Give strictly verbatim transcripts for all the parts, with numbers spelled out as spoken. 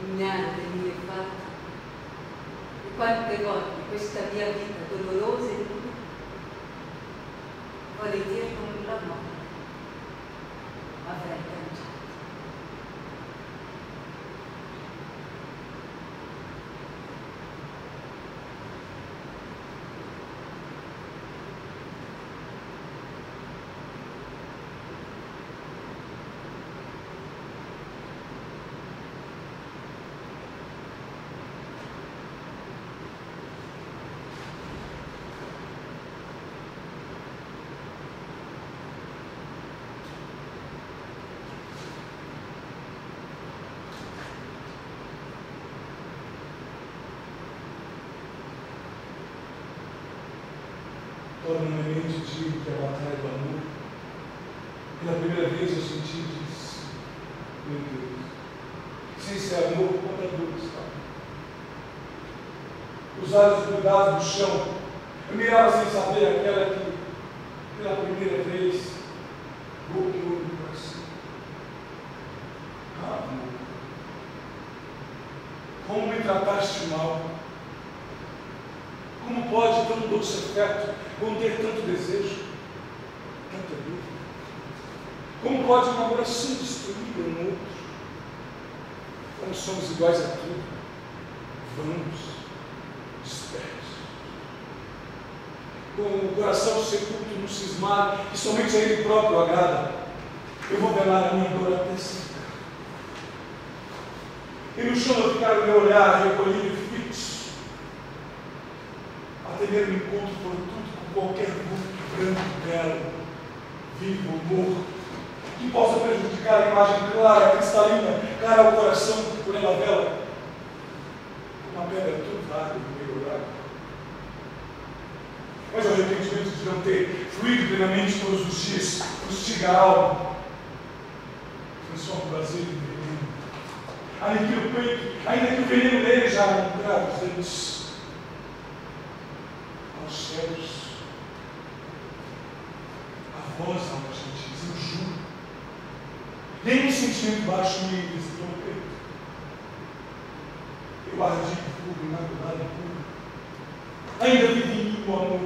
ignaro le mie fatte, e quante volte questa mia vita dolorosa e dura vorrei dire con la morte avrei cangiato. Torna na minha mente o dia que a batalha do amor, pela primeira vez eu senti e disse, meu Deus, se esse é amor, quanta dor está. Os olhos grudados no chão, eu mirava sem saber aquela que, pela primeira vez, golpeou no coração. Ah, amor, como me trataste mal. Como pode tão doce afeto conter tanto desejo, tanta dúvida? Como pode um amor assim destruir um outro? Como somos iguais a tudo, vamos, dispersos. Com o coração sepulto no cismar, que somente a Ele próprio agrada, eu vou velar a minha dor até secar. E no chão eu ficar o meu olhar recolhido e fixo, a temer o encontro por tudo com qualquer vulto branco, belo, vivo ou morto, que possa prejudicar a imagem clara, cristalina, cara ao coração por ela vela, uma pedra turvada no meio horário. Mas o arrependimento de não ter fluído plenamente todos os dias, fustiga a alma, transforma o vazio em veneno, aniquila o peito, ainda que o veneno dele já não traga os dentes aos céus. A voz da alma gentis, eu juro, nenhum sentimento baixo me visitou no peito. Eu ardi puro, imaculado e puro. Ainda vive em mim o amor,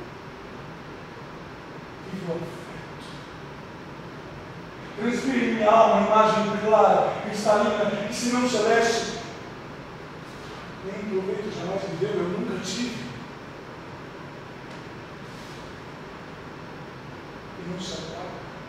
vive o afeto. Transpira em minha alma a imagem clara, cristalina, e se não celeste, nem proveito jamais me deu, eu nunca tive. E não se acaba.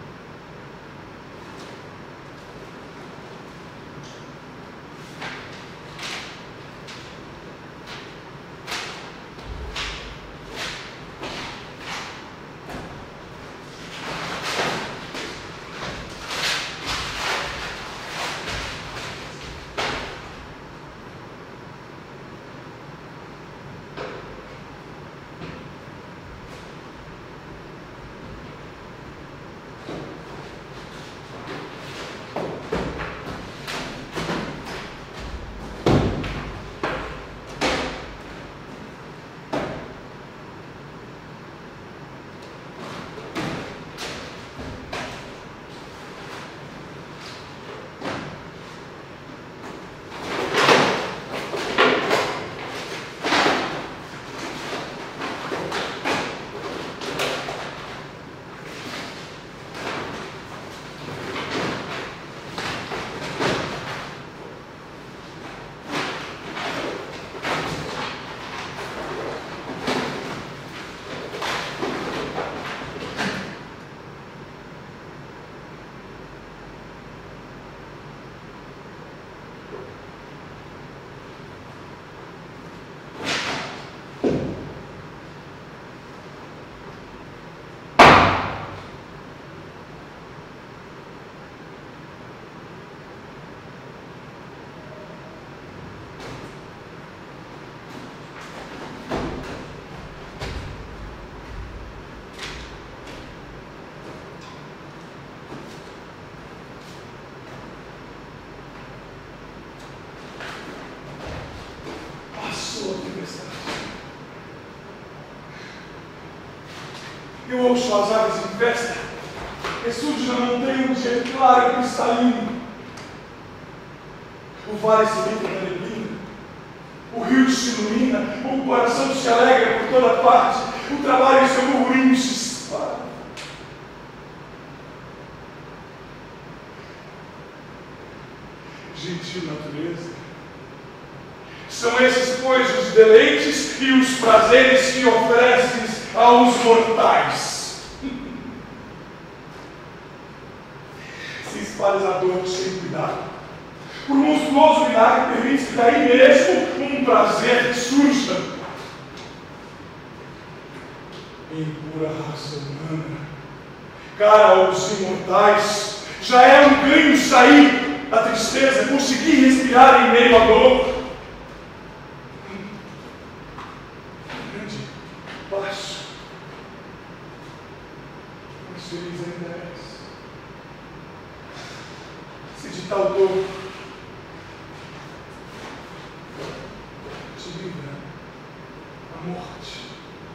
Eu ouço as aves em festa, ressurge na montanha um dia claro e cristalino. o vale se limpa da neblina, o rio se ilumina, o coração se alegra por toda parte, o trabalho em seu murmurinho se espalha. Gentil natureza, são esses, pois, os deleites e os prazeres que ofereces aos mortais. Se espalhas a dor sem cuidado, por monstruoso milagre permites que daí mesmo um prazer surja. Em pura raça humana, cara aos imortais, já é um ganho sair da tristeza, conseguir respirar em meio à dor. Um grande passo, mas feliz ainda és. Se de tal dor te livra a morte.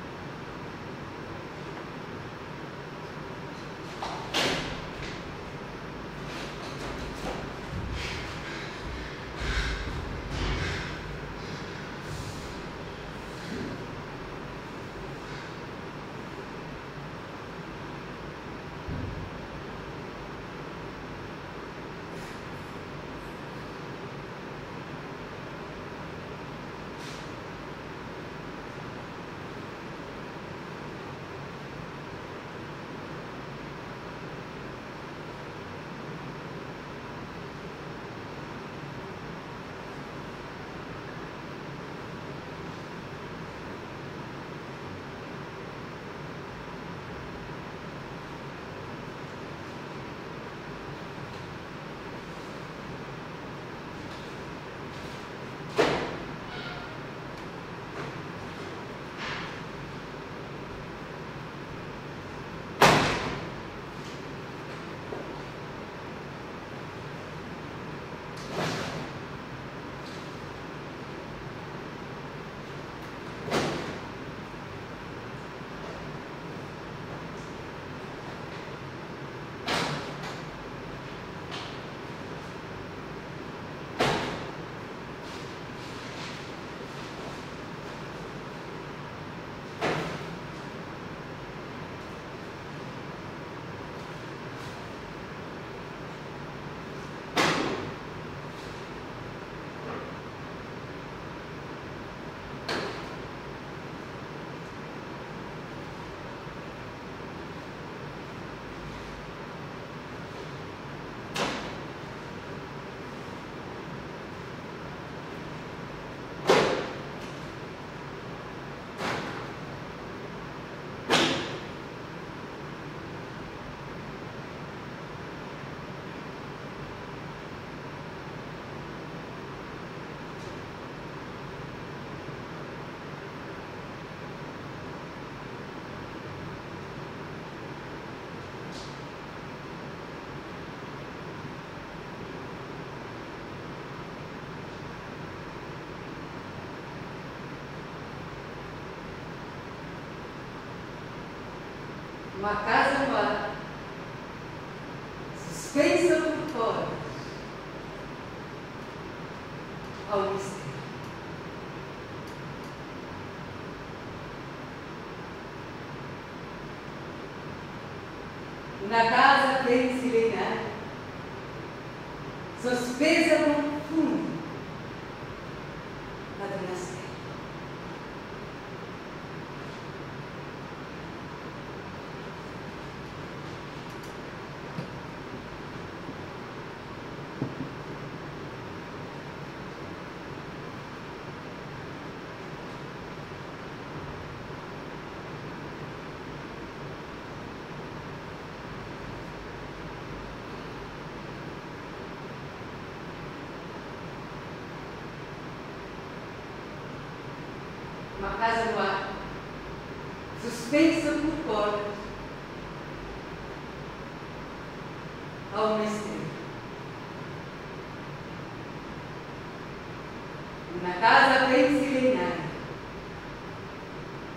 Uma casa no ar, suspensa por fora ao mistério. Na casa tem-se lenhar, suspesa no fundo a dinastia. Uma casa no ar, suspensa por cordas a uma estrela. Na casa vem-se lenhar,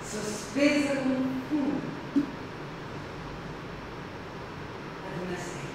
suspesa no fundo a dinastia.